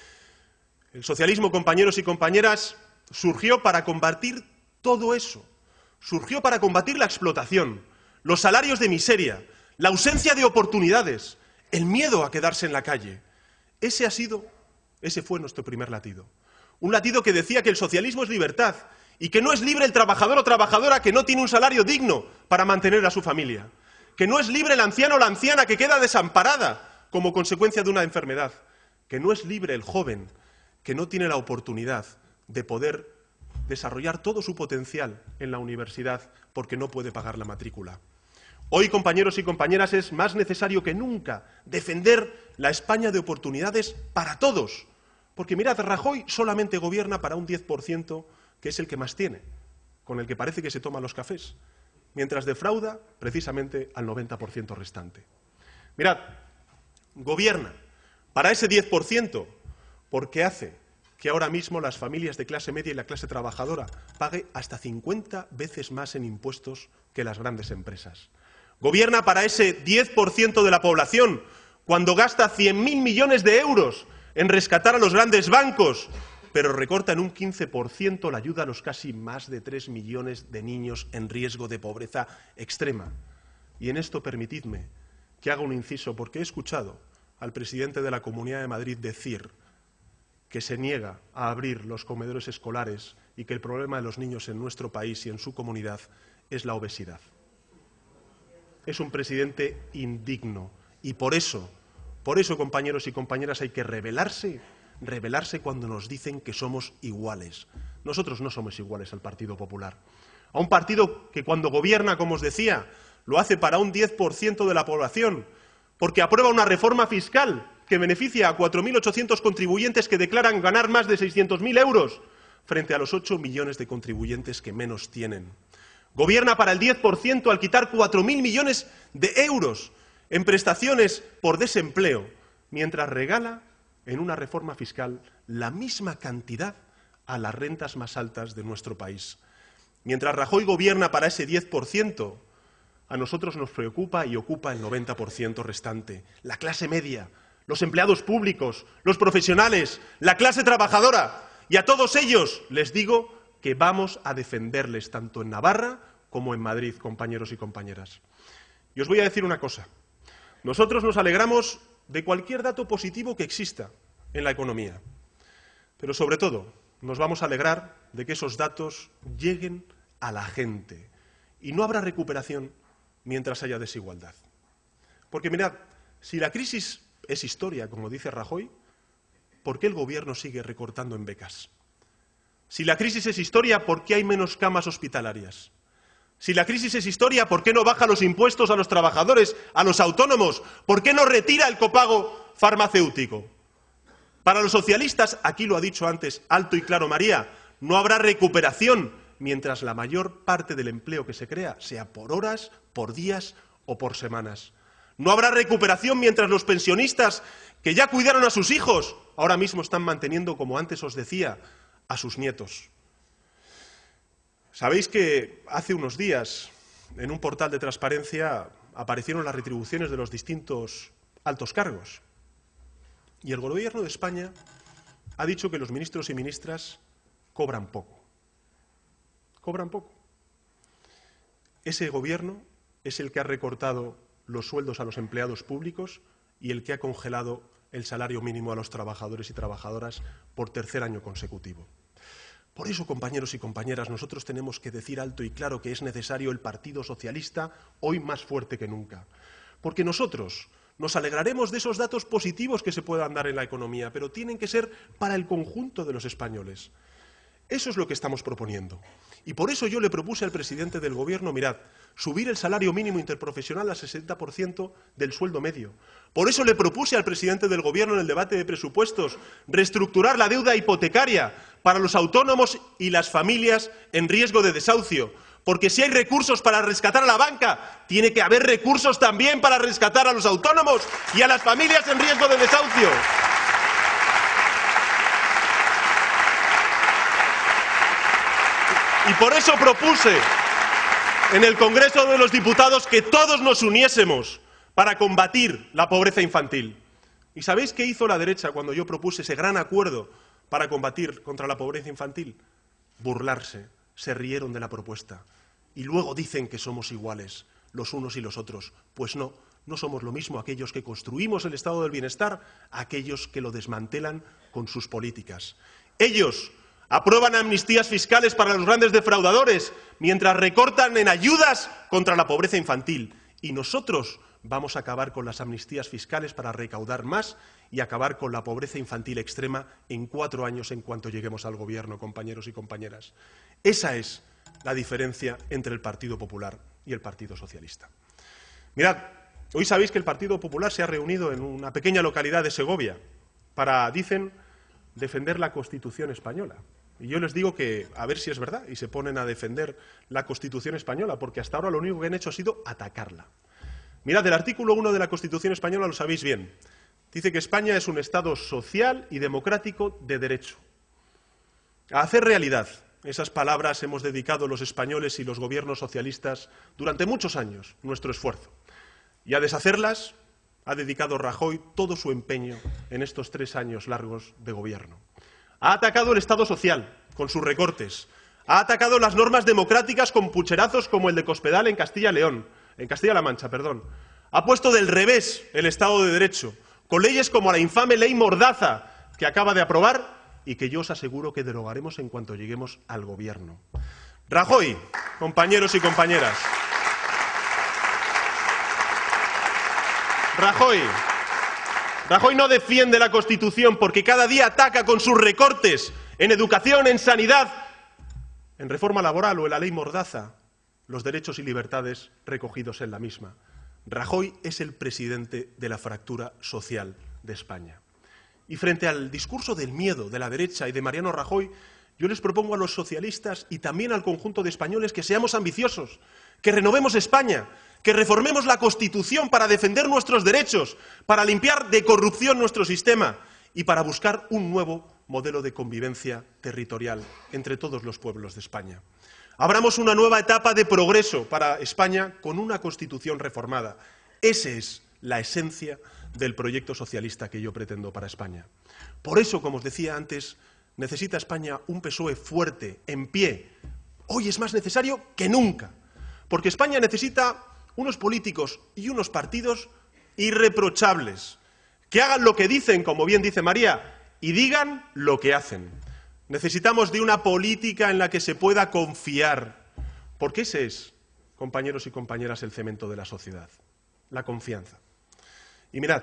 El socialismo, compañeros y compañeras, surgió para combatir todo eso. Surgió para combatir la explotación, los salarios de miseria, la ausencia de oportunidades, el miedo a quedarse en la calle. Ese fue nuestro primer latido. Un latido que decía que el socialismo es libertad y que no es libre el trabajador o trabajadora que no tiene un salario digno para mantener a su familia. Que no es libre el anciano o la anciana que queda desamparada como consecuencia de una enfermedad. Que no es libre el joven que no tiene la oportunidad de poder desarrollar todo su potencial en la universidad porque no puede pagar la matrícula. Hoy, compañeros y compañeras, es más necesario que nunca defender la España de oportunidades para todos. Porque mirad, Rajoy solamente gobierna para un 10%, que es el que más tiene, con el que parece que se toma los cafés, mientras defrauda precisamente al 90% restante. Mirad, gobierna para ese 10% porque hace que ahora mismo las familias de clase media y la clase trabajadora pague hasta 50 veces más en impuestos que las grandes empresas. Gobierna para ese 10% de la población cuando gasta 100.000 millones de euros en rescatar a los grandes bancos, pero recorta en un 15% la ayuda a los casi más de 3 millones de niños en riesgo de pobreza extrema. Y en esto permitidme que haga un inciso, porque he escuchado al presidente de la Comunidad de Madrid decir que se niega a abrir los comedores escolares y que el problema de los niños en nuestro país y en su comunidad es la obesidad. Es un presidente indigno y por eso, compañeros y compañeras, hay que rebelarse cuando nos dicen que somos iguales. Nosotros no somos iguales al Partido Popular. A un partido que cuando gobierna, como os decía, lo hace para un 10% de la población, porque aprueba una reforma fiscal que beneficia a 4.800 contribuyentes que declaran ganar más de 600.000 euros, frente a los 8 millones de contribuyentes que menos tienen. Gobierna para el 10% al quitar 4.000 millones de euros en prestaciones por desempleo, mientras regala en una reforma fiscal la misma cantidad a las rentas más altas de nuestro país. Mientras Rajoy gobierna para ese 10%, a nosotros nos preocupa y ocupa el 90% restante. La clase media, los empleados públicos, los profesionales, la clase trabajadora. Y a todos ellos les digo que vamos a defenderles tanto en Navarra como en Madrid, compañeros y compañeras. Y os voy a decir una cosa. Nosotros nos alegramos de cualquier dato positivo que exista en la economía. Pero sobre todo nos vamos a alegrar de que esos datos lleguen a la gente. Y no habrá recuperación mientras haya desigualdad. Porque mirad, si la crisis es historia, como dice Rajoy, ¿por qué el Gobierno sigue recortando en becas? Si la crisis es historia, ¿por qué hay menos camas hospitalarias? Si la crisis es historia, ¿por qué no baja los impuestos a los trabajadores, a los autónomos? ¿Por qué no retira el copago farmacéutico? Para los socialistas, aquí lo ha dicho antes alto y claro María, no habrá recuperación mientras la mayor parte del empleo que se crea sea por horas, por días o por semanas. No habrá recuperación mientras los pensionistas que ya cuidaron a sus hijos ahora mismo están manteniendo, como antes os decía, a sus nietos. Sabéis que hace unos días en un portal de transparencia aparecieron las retribuciones de los distintos altos cargos. Y el Gobierno de España ha dicho que los ministros y ministras cobran poco. Cobran poco. Ese Gobierno es el que ha recortado los sueldos a los empleados públicos y el que ha congelado el salario mínimo a los trabajadores y trabajadoras por tercer año consecutivo. Por eso, compañeros y compañeras, nosotros tenemos que decir alto y claro que es necesario el Partido Socialista hoy más fuerte que nunca. Porque nosotros nos alegraremos de esos datos positivos que se puedan dar en la economía, pero tienen que ser para el conjunto de los españoles. Eso es lo que estamos proponiendo. Y por eso yo le propuse al presidente del Gobierno, mirad, subir el salario mínimo interprofesional al 60% del sueldo medio. Por eso le propuse al presidente del Gobierno en el debate de presupuestos reestructurar la deuda hipotecaria para los autónomos y las familias en riesgo de desahucio. Porque si hay recursos para rescatar a la banca, tiene que haber recursos también para rescatar a los autónomos y a las familias en riesgo de desahucio. Y por eso propuse en el Congreso de los Diputados que todos nos uniésemos para combatir la pobreza infantil. ¿Y sabéis qué hizo la derecha cuando yo propuse ese gran acuerdo para combatir contra la pobreza infantil? Burlarse, se rieron de la propuesta. Y luego dicen que somos iguales, los unos y los otros. Pues no, no somos lo mismo aquellos que construimos el estado del bienestar, aquellos que lo desmantelan con sus políticas. Ellos aprueban amnistías fiscales para los grandes defraudadores, mientras recortan en ayudas contra la pobreza infantil. Y nosotros vamos a acabar con las amnistías fiscales para recaudar más y acabar con la pobreza infantil extrema en 4 años en cuanto lleguemos al Gobierno, compañeros y compañeras. Esa es la diferencia entre el Partido Popular y el Partido Socialista. Mirad, hoy sabéis que el Partido Popular se ha reunido en una pequeña localidad de Segovia para, dicen, defender la Constitución española. Y yo les digo que a ver si es verdad y se ponen a defender la Constitución española, porque hasta ahora lo único que han hecho ha sido atacarla. Mirad, el artículo 1 de la Constitución española lo sabéis bien. Dice que España es un Estado social y democrático de derecho. A hacer realidad esas palabras hemos dedicado los españoles y los gobiernos socialistas durante muchos años nuestro esfuerzo. Y a deshacerlas ha dedicado Rajoy todo su empeño en estos 3 años largos de gobierno. Ha atacado el Estado social con sus recortes. Ha atacado las normas democráticas con pucherazos como el de Cospedal en Castilla-La Mancha. Ha puesto del revés el Estado de Derecho, con leyes como la infame ley Mordaza, que acaba de aprobar y que yo os aseguro que derogaremos en cuanto lleguemos al Gobierno. Rajoy, compañeros y compañeras. Rajoy no defiende la Constitución porque cada día ataca con sus recortes en educación, en sanidad, en reforma laboral o en la ley Mordaza los derechos y libertades recogidos en la misma. Rajoy es el presidente de la fractura social de España. Y frente al discurso del miedo de la derecha y de Mariano Rajoy, yo les propongo a los socialistas y también al conjunto de españoles que seamos ambiciosos, que renovemos España, que reformemos la Constitución para defender nuestros derechos, para limpiar de corrupción nuestro sistema y para buscar un nuevo modelo de convivencia territorial entre todos los pueblos de España. Abramos una nueva etapa de progreso para España con una Constitución reformada. Esa es la esencia del proyecto socialista que yo pretendo para España. Por eso, como os decía antes, necesita España un PSOE fuerte, en pie. Hoy es más necesario que nunca, porque España necesita unos políticos y unos partidos irreprochables, que hagan lo que dicen, como bien dice María, y digan lo que hacen. Necesitamos de una política en la que se pueda confiar, porque ese es, compañeros y compañeras, el cemento de la sociedad, la confianza. Y mirad,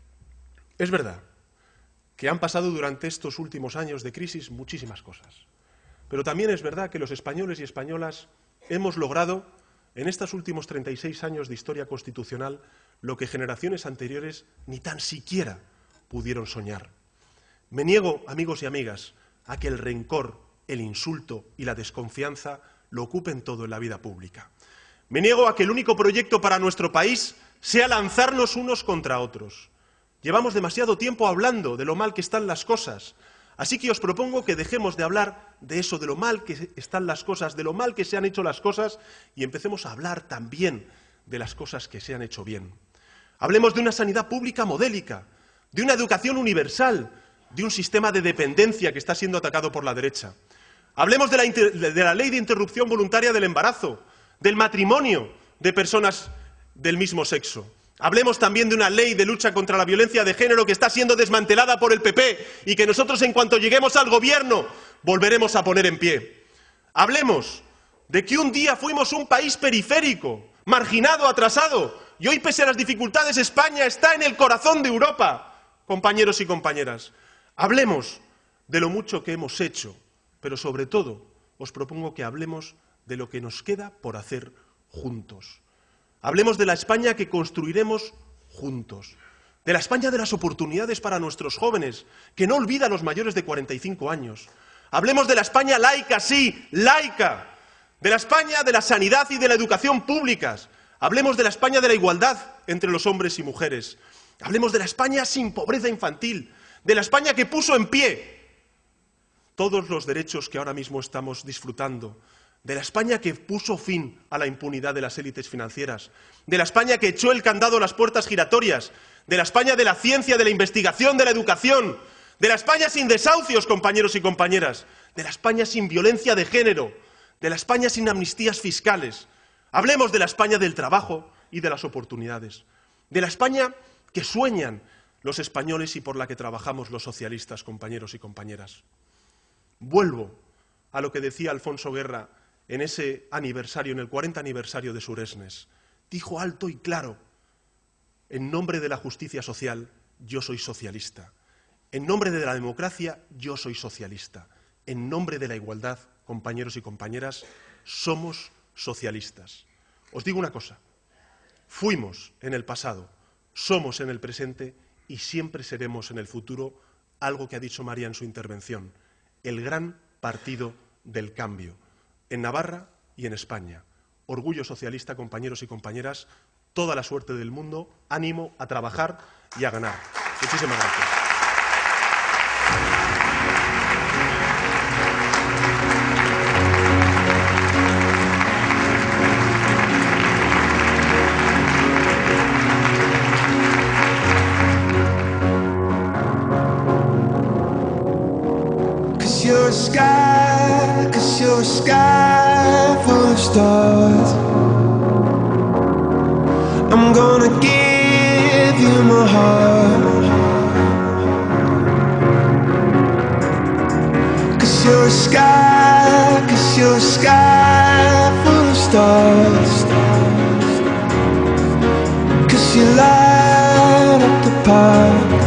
es verdad que han pasado durante estos últimos años de crisis muchísimas cosas, pero también es verdad que los españoles y españolas hemos logrado en estos últimos 36 años de historia constitucional lo que generaciones anteriores ni tan siquiera pudieron soñar. Me niego, amigos y amigas, a que el rencor, el insulto y la desconfianza lo ocupen todo en la vida pública. Me niego a que el único proyecto para nuestro país sea lanzarnos unos contra otros. Llevamos demasiado tiempo hablando de lo mal que están las cosas, así que os propongo que dejemos de hablar de eso, de lo mal que están las cosas, de lo mal que se han hecho las cosas, y empecemos a hablar también de las cosas que se han hecho bien. Hablemos de una sanidad pública modélica, de una educación universal, de un sistema de dependencia que está siendo atacado por la derecha. Hablemos de la ley de interrupción voluntaria del embarazo, del matrimonio de personas del mismo sexo. Hablemos también de una ley de lucha contra la violencia de género que está siendo desmantelada por el PP y que nosotros, en cuanto lleguemos al Gobierno, volveremos a poner en pie. Hablemos de que un día fuimos un país periférico, marginado, atrasado, y hoy, pese a las dificultades, España está en el corazón de Europa, compañeros y compañeras. Hablemos de lo mucho que hemos hecho, pero sobre todo os propongo que hablemos de lo que nos queda por hacer juntos. Hablemos de la España que construiremos juntos, de la España de las oportunidades para nuestros jóvenes, que no olvida a los mayores de 45 años. Hablemos de la España laica, sí, laica, de la España de la sanidad y de la educación públicas. Hablemos de la España de la igualdad entre los hombres y mujeres. Hablemos de la España sin pobreza infantil, de la España que puso en pie todos los derechos que ahora mismo estamos disfrutando, de la España que puso fin a la impunidad de las élites financieras, de la España que echó el candado a las puertas giratorias, de la España de la ciencia, de la investigación, de la educación, de la España sin desahucios, compañeros y compañeras, de la España sin violencia de género, de la España sin amnistías fiscales. Hablemos de la España del trabajo y de las oportunidades, de la España que sueñan los españoles y por la que trabajamos los socialistas, compañeros y compañeras. Vuelvo a lo que decía Alfonso Guerra en ese aniversario, en el 40 aniversario de Suresnes. Dijo alto y claro: en nombre de la justicia social, yo soy socialista. En nombre de la democracia, yo soy socialista. En nombre de la igualdad, compañeros y compañeras, somos socialistas. Os digo una cosa: fuimos en el pasado, somos en el presente y siempre seremos en el futuro algo que ha dicho María en su intervención: el gran partido del cambio, en Navarra y en España. Orgullo socialista, compañeros y compañeras, toda la suerte del mundo, ánimo a trabajar y a ganar. Muchísimas gracias. Cause you're a sky full of stars. I'm gonna give you my heart. Cause you're a sky full of stars. Cause you light up the path.